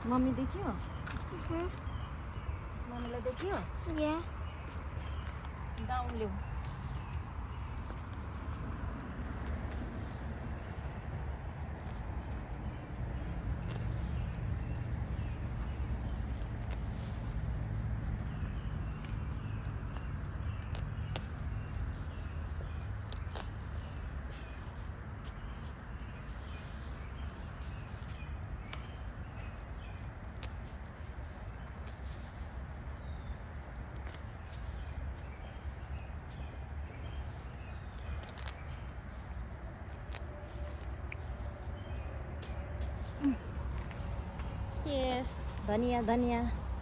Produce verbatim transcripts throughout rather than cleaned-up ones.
Mummy देखियो? मम्मीलाई देखियो? Yeah. डाउन ल्याऊ। Here, धनिया धनिया।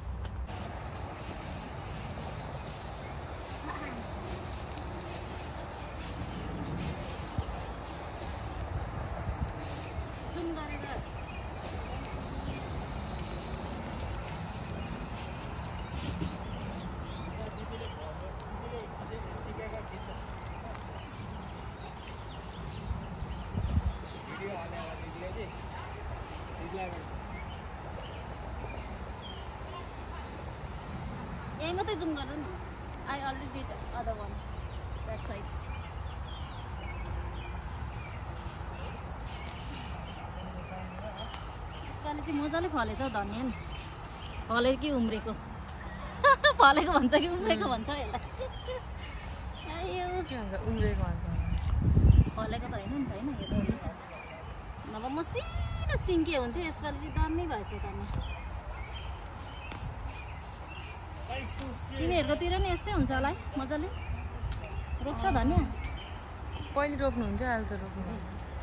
यही मात्रै जुम गर न। I already did other one that side. यसपालि चाहिँ मजाले फलेछ हौ धनिया नि। फलेको कि उम्रेको? फलेको भन्छ कि उम्रेको भन्छ यसलाई? आयो के भन्छ उम्रेको भन्छ। फलेको त होइन नि त हैन यो त। नभए मसिनो सिङ्के हुन्थ्यो यसपालि चाहिँ दामी भएछ धनिया। तिमीहरुकोतिर नि यस्तै हुन्छ होला है मजाले रोप्छ धनिया? पहिले रोप्नुहुन्छ अहिले त रोप्नु भएन।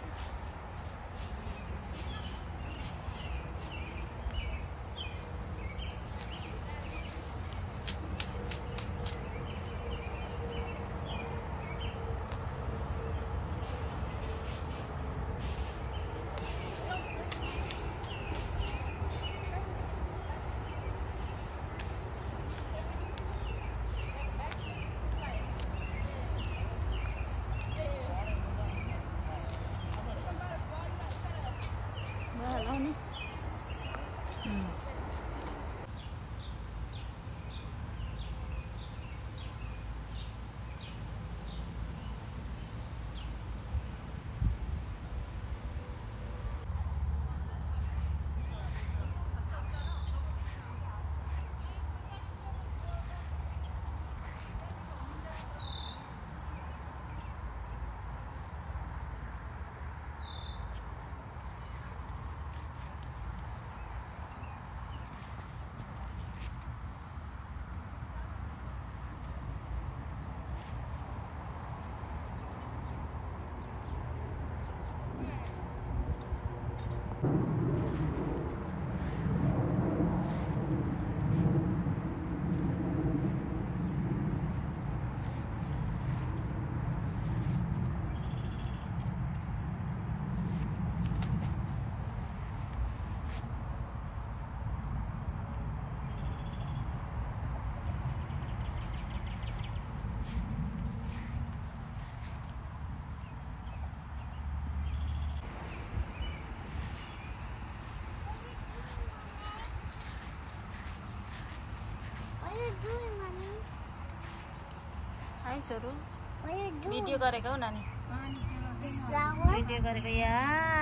हाय सोरु भिडियो गरेको हौ नानी भिडियो गरेको या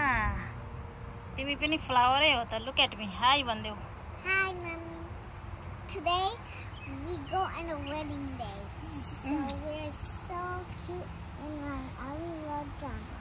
तिमी पनि फ्लावरै हो त लुक एट मी हाय भन्देऊ Hi mommy. Today we go on a wedding day. So we're so cute and I really love them.